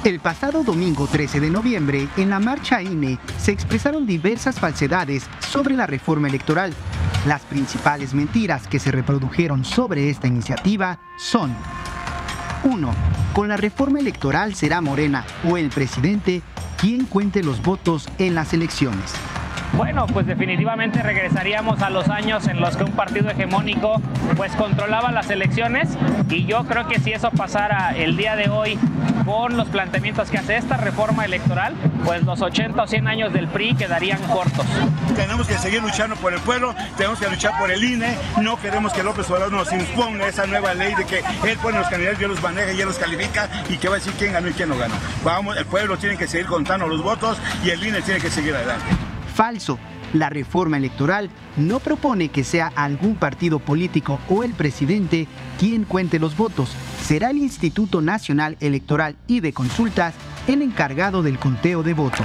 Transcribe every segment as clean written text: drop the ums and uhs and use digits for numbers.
El pasado domingo 13 de noviembre, en la marcha INE, se expresaron diversas falsedades sobre la reforma electoral. Las principales mentiras que se reprodujeron sobre esta iniciativa son: 1. Con la reforma electoral será Morena o el presidente quien cuente los votos en las elecciones. Bueno, pues definitivamente regresaríamos a los años en los que un partido hegemónico pues controlaba las elecciones, y yo creo que si eso pasara el día de hoy con los planteamientos que hace esta reforma electoral, pues los 80 o 100 años del PRI quedarían cortos. Tenemos que seguir luchando por el pueblo, tenemos que luchar por el INE, no queremos que López Obrador nos imponga esa nueva ley de que él pone los candidatos, yo los maneja y él los califica y que va a decir quién ganó y quién no ganó. Vamos, el pueblo tiene que seguir contando los votos y el INE tiene que seguir adelante. Falso. La reforma electoral no propone que sea algún partido político o el presidente quien cuente los votos. Será el Instituto Nacional Electoral y de Consultas el encargado del conteo de votos.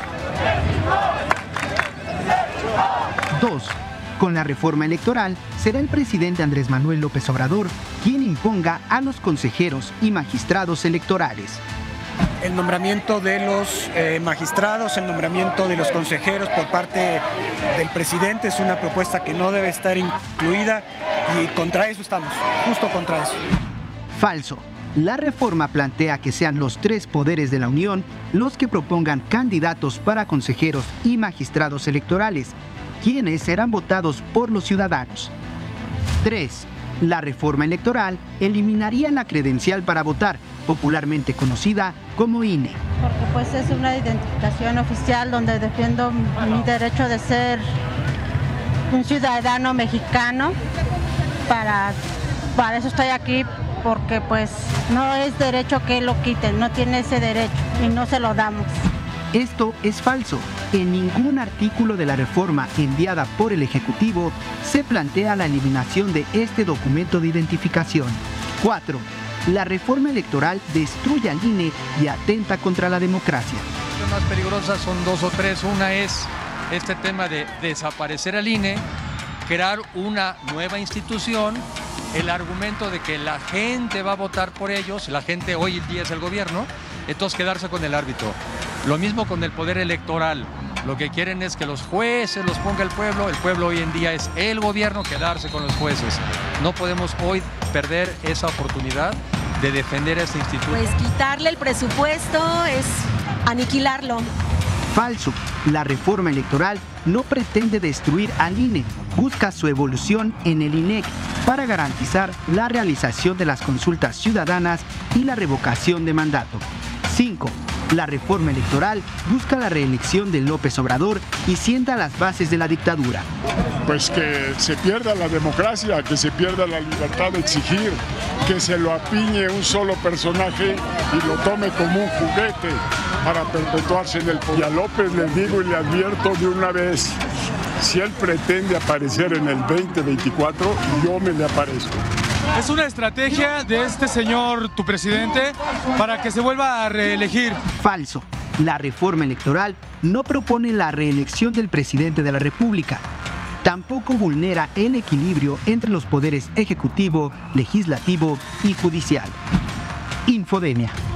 2. Con la reforma electoral será el presidente Andrés Manuel López Obrador quien imponga a los consejeros y magistrados electorales. El nombramiento de los magistrados, el nombramiento de los consejeros por parte del presidente es una propuesta que no debe estar incluida, y contra eso estamos, justo contra eso. Falso. La reforma plantea que sean los tres poderes de la Unión los que propongan candidatos para consejeros y magistrados electorales, quienes serán votados por los ciudadanos. 3. La reforma electoral eliminaría la credencial para votar, popularmente conocida como INE. Porque pues es una identificación oficial donde defiendo mi derecho de ser un ciudadano mexicano. Para eso estoy aquí, porque pues no es derecho que lo quiten, no tiene ese derecho y no se lo damos. Esto es falso. En ningún artículo de la reforma enviada por el Ejecutivo se plantea la eliminación de este documento de identificación. 4. La reforma electoral destruye al INE y atenta contra la democracia. Las más peligrosas son dos o tres. Una es este tema de desaparecer al INE, crear una nueva institución, el argumento de que la gente va a votar por ellos, la gente hoy en día es el gobierno, entonces quedarse con el árbitro. Lo mismo con el poder electoral. Lo que quieren es que los jueces los ponga el pueblo hoy en día es el gobierno, quedarse con los jueces. No podemos hoy perder esa oportunidad de defender a este instituto. Pues quitarle el presupuesto es aniquilarlo. Falso. La reforma electoral no pretende destruir al INE, busca su evolución en el INEC para garantizar la realización de las consultas ciudadanas y la revocación de mandato. 5. La reforma electoral busca la reelección de López Obrador y sienta las bases de la dictadura. Pues que se pierda la democracia, que se pierda la libertad de exigir, que se lo apiñe un solo personaje y lo tome como un juguete para perpetuarse en el poder. Y a López le digo y le advierto de una vez, si él pretende aparecer en el 2024, yo me le aparezco. Es una estrategia de este señor, tu presidente, para que se vuelva a reelegir. Falso. La reforma electoral no propone la reelección del presidente de la República. Tampoco vulnera el equilibrio entre los poderes ejecutivo, legislativo y judicial. Infodemia.